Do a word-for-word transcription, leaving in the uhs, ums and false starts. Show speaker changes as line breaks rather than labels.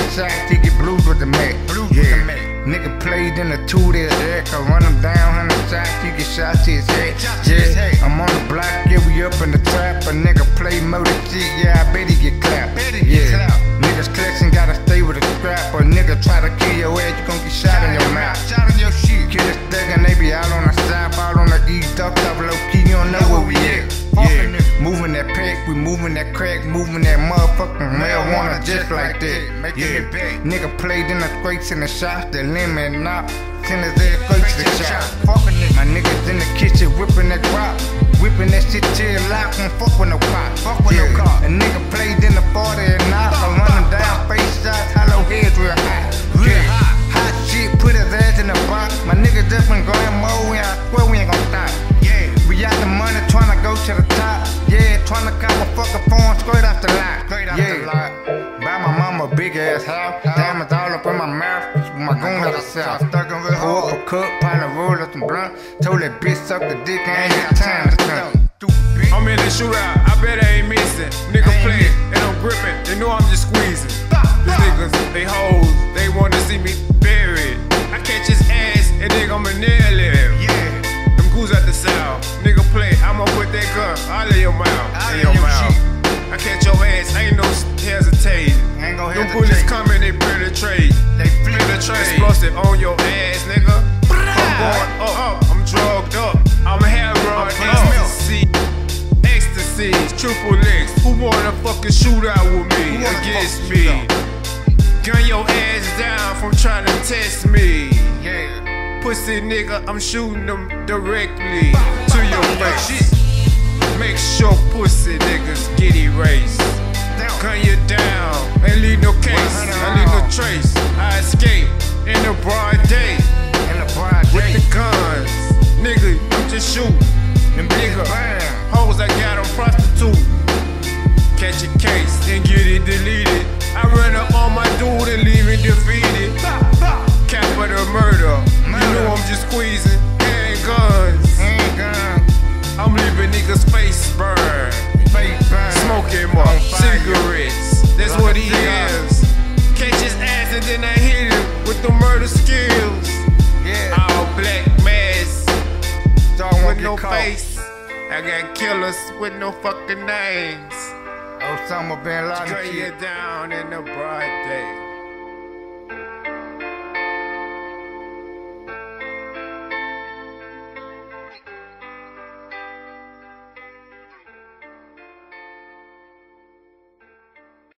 shots, he get blues with the Mac. Blues yeah. with the Mac. Nigga played in the two there, I run him down, hundred shots, he get shot to his head. Yeah, I'm on the block, yeah, we up in the trap. A nigga play motor shit, yeah, I bet he get clapped. Yeah, niggas collection gotta stay with a strap. A nigga try to kill your ass, you gon' get shot in your mouth. Shot in your shit. Kill this thug and they be out on the side, out on the east, up, up low key, you don't know where we at. Yeah, moving that pack, we moving that crack, moving that motherfucking marijuana just like that. Yeah, nigga played in the scrapes and the shots, the lemon knock, send his ass straight to the shop. My niggas in the kitchen whipping that guap, whipping that shit till it lock, don't fuck with no cop. Fuck with no cop. A nigga played in the forty and knock, I'm running down face shots, hollow heads real high. Yeah, hot shit, put his ass in the box. My niggas just been going more, and I swear we ain't gon' stop. Yeah, we got the money tryna go to the top. Yeah, tryna cop a fucking phone straight off the lot. Straight off yeah. the lot. Buy my mama a big ass house. Diamonds all up in my mouth. My goon out the south. Stuck in real hard. Pull up a cup, probably roll up some blunt. Told that bitch suck the dick, I ain't got time to stunt.
I'm in the shootout, I bet I ain't missing. Nigga play and I'm gripping, they know I'm just squeezing. These niggas, they hoes, they wanna see me buried. I catch his ass and nigga I'ma nail him. Yeah, them goons at the south. Nigga play, I'ma put that gun all in your mouth. In your mouth. I catch your ass, ain't no hesitating.
Ain't gon'
them bullets coming, they penetrate. They penetrate. Explosive on your ass, nigga. I'm going up, up. I'm drugged up. I'm heroin, ecstasy, ecstasy, triple X. Who wanna fucking shoot out with me? Against me? Gun your ass down from trying to test me. Yeah. Pussy nigga, I'm shooting them directly to your face. Make sure pussy niggas get erased. Gun you down, ain't leave no case, ain't leave no trace. I escape in the broad day,
in the broad day,
with the guns. Nigga, I'm just shooting. Them nigga hoes I got on prostitute. Catch a case, then get it deleted. I run up on my dude and leave it defeated. Capital murder. You know I'm just squeezing. Handguns. I'm leaving niggas face burn. Smoking more cigarettes. That's what he is. Catch his ass and then I hit him with the murder skills. All black mask with no face. I got killers with no fucking names.
Osama bin Laden.
Cut you down in the broad day.